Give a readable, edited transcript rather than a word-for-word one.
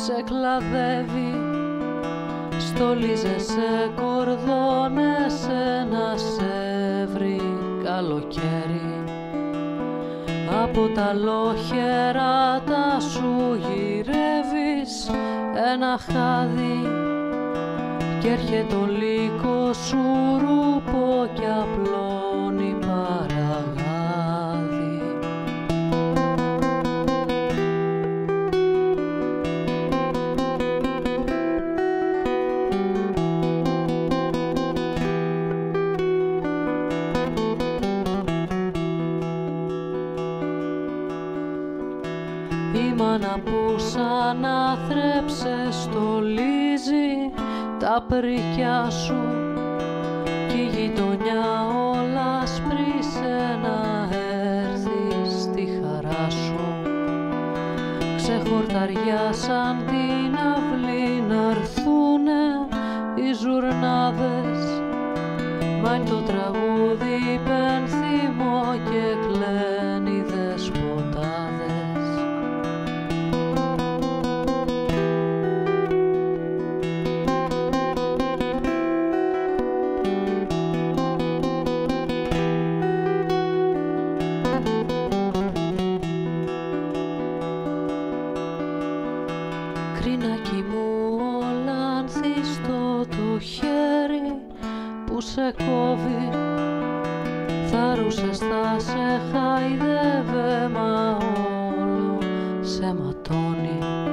σε κλαδεύει, στολίζεσαι κορδόνες να σε βρει καλοκαίρι. Από τα λοχεράτα σου γυρεύεις ένα χάδι κι έρχεται το λύκο σου ρούπο κι απλώνει παραγάδι. Η μάνα που σαν άθρεψε στολίζει τα πρικιά σου κι η γειτονιά όλα σπρίσε να έρθει στη χαρά σου. Ξεχορταριάσαν την αυλή να'ρθούνε οι ζουρνάδες, μα είναι το τραγούδι πενθύμο και κλαίνει οι δεσποτάδες. Κρίνακι μου όλα ανθίστο το χέρι που σε κόβει, θάρουσες θα σε χαϊδεύε μα όλο σε ματώνει.